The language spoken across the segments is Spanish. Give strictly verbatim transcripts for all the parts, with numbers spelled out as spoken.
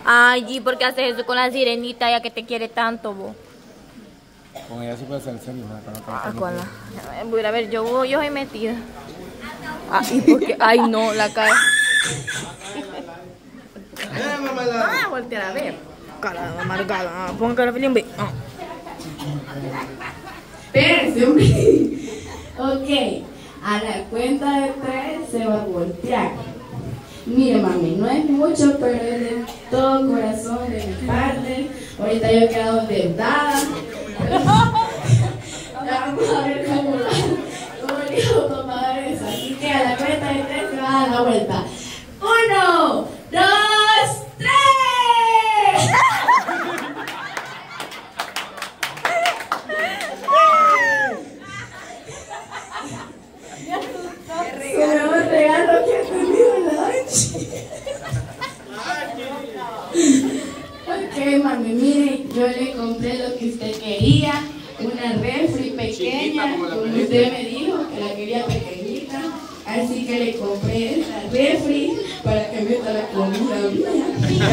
Ay, G, ¿por qué haces eso con la sirenita ya que te quiere tanto, vos? Con ella sí puede ser serio, ¿no? Ah, con la... Voy a ver, yo, yo soy metida. Ah, ¿y por qué? Ay, no, la cara. Ah, voltear a ver. Cara amargada. Ponga cara feliz, hombre. Ah. Espérense, hombre. Ok, a la cuenta de tres se va a voltear. Mire, mami, no es mucho, pero es de todo corazón de mi parte. Ahorita yo he quedado endeudada. Vamos a ver cómo, cómo le hago para pagar eso. Así que a la cuenta de tres se va a dar la vuelta. Uno, dos, tres. Pero un regalo que he tenido en la noche. Ok, mami, mire, yo le compré lo que usted quería, una refri pequeña, como usted me dijo que la quería pequeñita, así que le compré esa refri para que meta la comida mía.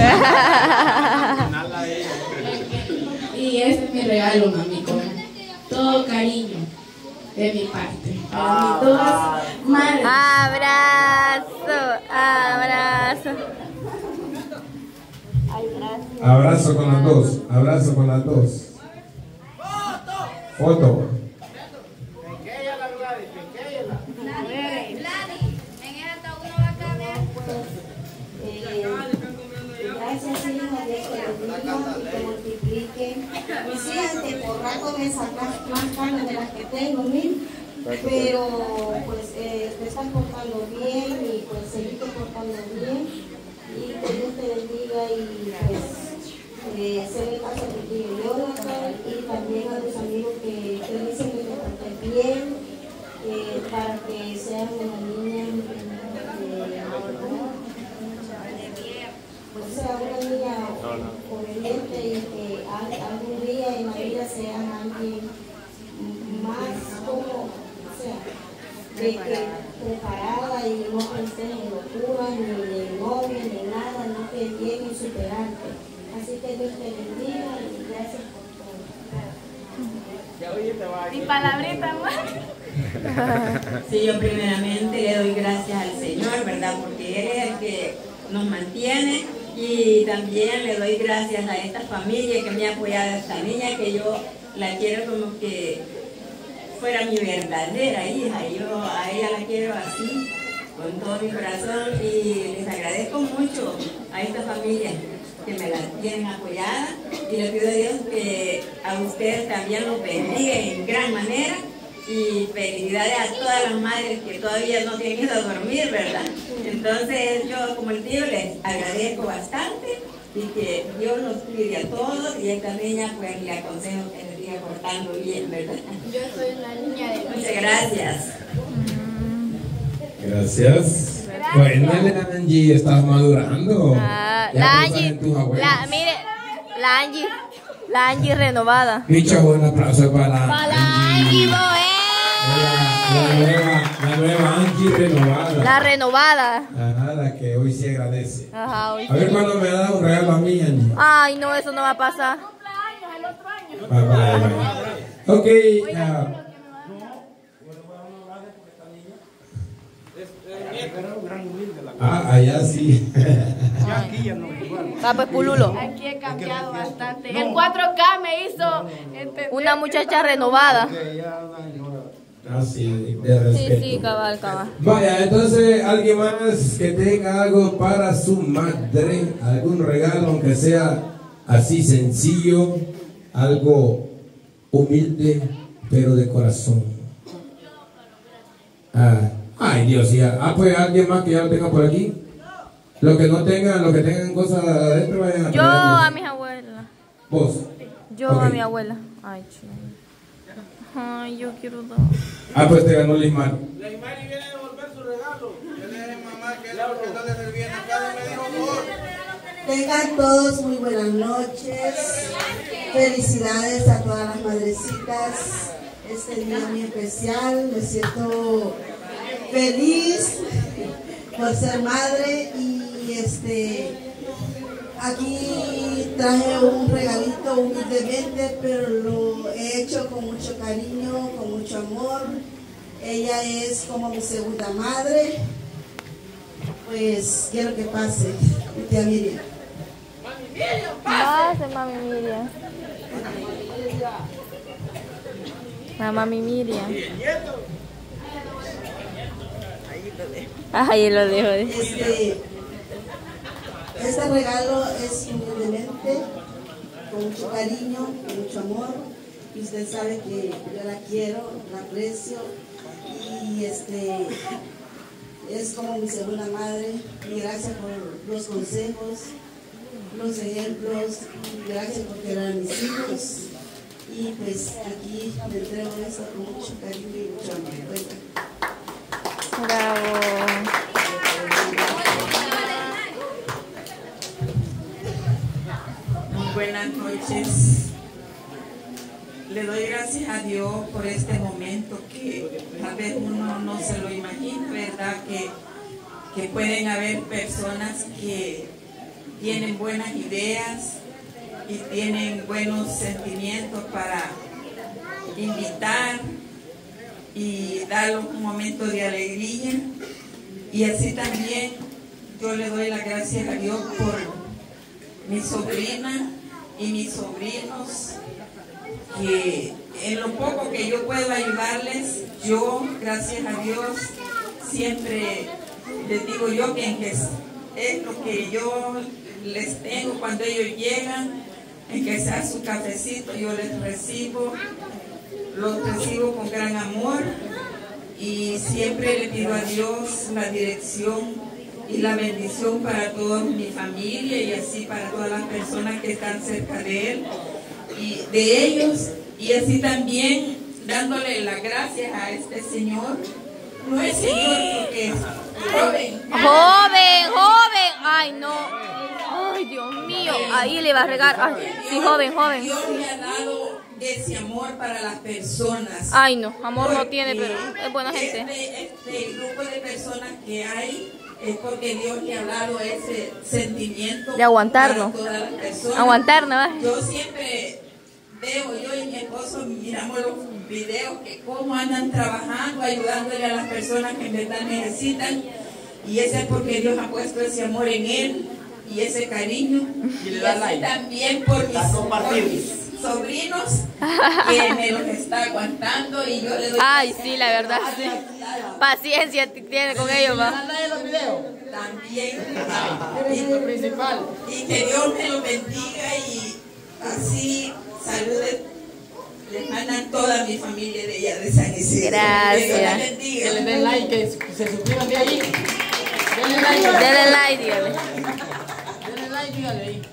Y ese es mi regalo, mami, con todo cariño de mi parte. Para mí todas madres. Abrazo, abrazo. Abrazo con las dos, abrazo con las dos. Foto. Gracias, hija, Dios te bendiga y te multiplique. Y sí, que por rato me sacas más carne de las que tengo, mil. Pero pues eh, te estás portando bien y pues seguirte portando bien. Y que Dios te bendiga y pues eh, hacer el caso que tiene Jonathan y también a los amigos que te dicen que te portes bien eh, para que sean una niña eh, pues sea una niña obediente y que algún día en la vida sean alguien más como, o sea, de que preparada y no pensé en locura, ni de novia, ni nada, no que bien y superarte. Así que Dios te bendiga y gracias por todo. Mi palabrita, más. Sí, yo primeramente le doy gracias al Señor, ¿verdad? Porque Él es el que nos mantiene. Y también le doy gracias a esta familia que me ha apoyado a esta niña, que yo la quiero como que fuera mi verdadera hija. Yo a ella la quiero así, con todo mi corazón, y les agradezco mucho a esta familia que me la tienen apoyada, y le pido a Dios que a ustedes también los bendiga en gran manera. Y felicidades a todas las madres que todavía no tienen ido a dormir, ¿verdad? Entonces yo, como el tío, les agradezco bastante y que Dios nos cuide a todos, y a esta niña pues le aconsejo que se siga portando bien, ¿verdad? Yo soy una niña de... Muchas gracias. Gracias. Bueno, Angie, estás madurando. Ah, Ya la pensás Angie, en tus abuelos. la, mire, la Angie, la Angie renovada. Picha, buen aplauso para la Para la Angie, La, la nueva, la nueva Angie renovada. La renovada. Ajá, la que hoy sí agradece. Ajá, hoy A ver sí. cuándo me da un regalo a mí, Angie. Ay, no, eso no va a pasar. Bye, bye, bye. Ok. Uh, ah, allá sí. Ah, pues pululo. Aquí he cambiado bastante. El cuatro K me hizo entender Una muchacha renovada. Ah, sí, de Sí, respeto. sí, cabal, cabal. Vaya, entonces alguien más que tenga algo para su madre, algún regalo, aunque sea así sencillo, algo humilde, pero de corazón. Ah, ay, Dios, ya. Ah, pues alguien más que ya lo tenga por aquí. Los que no tengan, los que tengan cosas adentro, vayan a Yo traer. a mis abuelas. ¿Vos? Yo Ok. a mi abuela. Ay, chido. Ay, yo quiero dar. Ah, pues te ganó Lismar. Leymari viene a devolver su regalo. Yo le dije a mamá que era porque no le servían acá y me dijo por. Tengan todos muy buenas noches. Felicidades a todas las madrecitas. Este día muy especial. Me siento feliz por ser madre y este Aquí traje un regalito humildemente, pero lo he hecho con mucho cariño, con mucho amor. Ella es como mi segunda madre. Pues quiero que pase, mi tía Miriam. Pase, mami Miriam. La mami Miriam. Ahí lo dejo. Este, este regalo es humildemente, con mucho cariño, con mucho amor. Y usted sabe que yo la quiero, la aprecio. Y este es como mi segunda madre. Y gracias por los consejos, los ejemplos. Y gracias por querer a mis hijos. Y pues aquí le entrego esto con mucho cariño y mucho amor. Bueno. Bravo. Muy buenas noches. Le doy gracias a Dios por este momento que tal vez uno no se lo imagina, ¿verdad? Que, que pueden haber personas que tienen buenas ideas y tienen buenos sentimientos para invitar y darles un momento de alegría. Y así también yo le doy las gracias a Dios por mi sobrina y mis sobrinos, que en lo poco que yo puedo ayudarles, yo, gracias a Dios, siempre les digo yo que, que es, es lo que yo les tengo cuando ellos llegan, en que sea su cafecito, yo les recibo, los recibo con gran amor y siempre le pido a Dios la dirección y la bendición para toda mi familia y así para todas las personas que están cerca de él y de ellos, y así también dándole las gracias a este señor. No es señor porque es joven. Joven, joven. Ay, no. Ay, Dios mío. Ahí le va a regar. Ay, sí, joven, joven. Dios me ha dado ese amor para las personas. Ay, no. Amor no tiene, pero es buena gente. Este, este grupo de personas que hay es porque Dios le ha dado ese sentimiento de aguantarnos. Para todas las personas. Aguantarnos. Yo siempre veo, yo y mi esposo miramos los videos que cómo andan trabajando, ayudándole a las personas que en verdad necesitan, y ese es porque Dios ha puesto ese amor en él y ese cariño, y, y así like. También por mis, por mis sobrinos que me los está aguantando y yo le doy. Ay, sí, la verdad, sí. Paciencia tiene con ellos, va. También, y, principal. Y que Dios me los bendiga y así saludes. Les mandan toda mi familia de ella de San Isidro. Gracias. Que le den like, que se suscriban de ahí. Denle like. Denle like, dígale. Denle like, dígale ahí.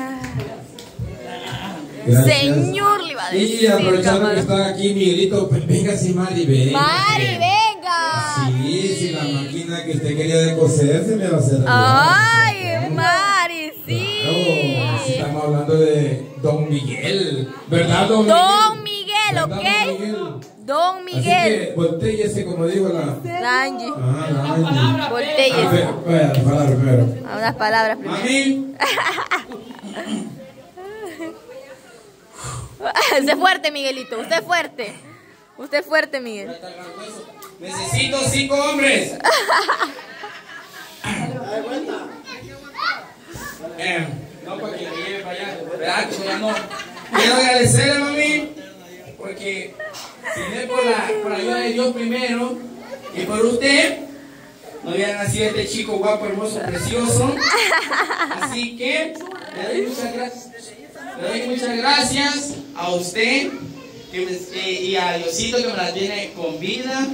Gracias. Señor, le va a decir. Y aprovechando que está aquí Miguelito, venga si Mari, venga. Mari, venga. Sí, si la máquina que usted quería de coser se me va a hacer. Ay, Mari, sí. Claro, si estamos hablando de Don Miguel, ¿verdad, Don Miguel? Don Miguel, ¿ok? Don Miguel. Don Miguel. Así que voltéllese, como digo la... La Angie. Ah, la Angie. Voltéllese. A ver, las palabras primero. A unas palabras primero. Mami. Usted es fuerte, Miguelito. Usted es fuerte. Usted es fuerte, Miguel. Necesito cinco hombres. eh, no, para que me lleve para allá. ¿Verdad? Ya no. Quiero agradecerle, mami, porque si no es por la, por la ayuda de Dios primero y por usted, no hubiera nacido este chico guapo, hermoso, precioso. Así que le doy muchas gracias. Le doy muchas gracias a usted que me, eh, y a Diosito que me la tiene con vida.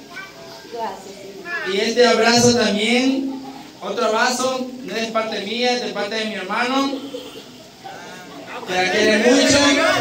Y este abrazo también, otro abrazo, no es de parte mía, es de parte de mi hermano, que la quiere mucho.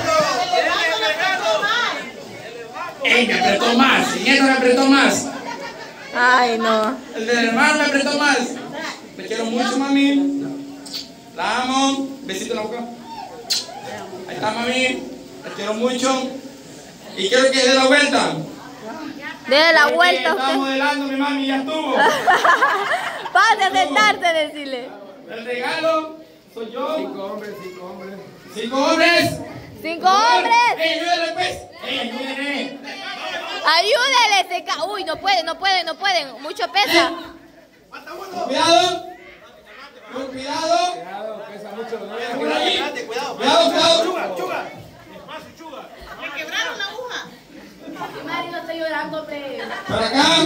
¡Ey, me apretó más! ¿En esto me apretó más? Ay, no. El del hermano me apretó más. Te quiero mucho, mami. La amo. Besito en la boca. Ahí está, mami. Te quiero mucho. Y quiero que dé la vuelta. Dé la vuelta Estaba usted. modelando, mi mami, ya estuvo. Pase a sentarse, decirle. El regalo Soy yo. Cinco hombres, cinco hombres. Cinco hombres. ¡Cinco hombres! ¡Ey, ayúdale pues! ¡Ey, ayúdale! ¡Ayúdale! Se ca... Uy, no pueden, no pueden, no pueden. Mucho pesa. Cuidado. Con cuidado. Cuidado, pesa mucho. No Por cuidado, ahí. cuidado. Cuidado, cuidado. Chuga, chuga. Me quebraron la aguja. Mario, no estoy llorando, hombre. Para acá.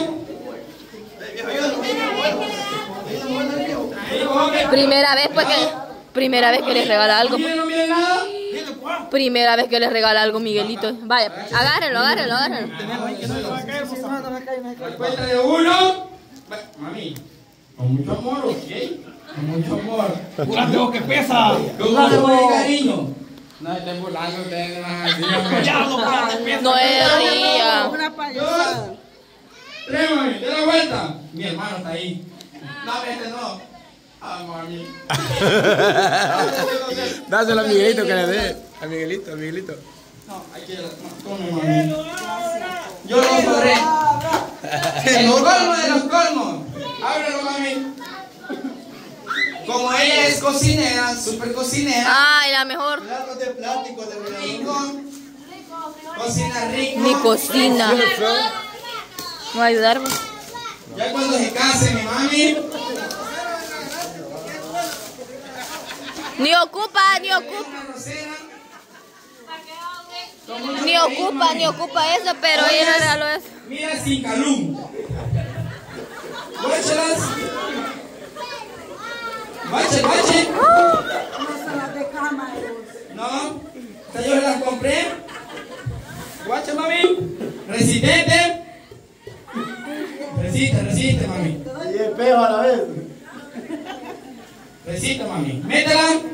Primera vez pues que... Primera vez que les regala algo. ¿No no miren nada? Primera vez que les regala algo Miguelito. Vaya, agárrenlo, agárrenlo, agárrenlo. Cuenta de uno. Va, mami, con mucho amor, ¿ok? Con mucho amor. ¡Cuánto que pesa! Con mucho cariño. No estén burlando ustedes. No es ría. Dos. Tres, mami, de la vuelta. Mi hermano está ahí. No, este no. Ah, mami. Dáselo a Miguelito que le dé. A Miguelito, a Miguelito. No, hay que... Tome, mami. Yo lo borré. El colmo de los colmos. Ábrelo, mami. Como ella es cocinera, súper cocinera. Ay, la mejor. Platos de plástico de rico. Cocina rico. Mi cocina. ¿Me va a ayudar? Ya cuando se case mi mami. Ni ocupa, ni ocupa. Ni ocupa, ni ocupa eso, pero ella le regaló eso. Mira sin calum. Guáchalas. Bache, bache. No, estas yo las compré. Guacha, mami. Resistente. Resiste, resiste, mami. Y el peo a la vez. Resiste, mami. Métela.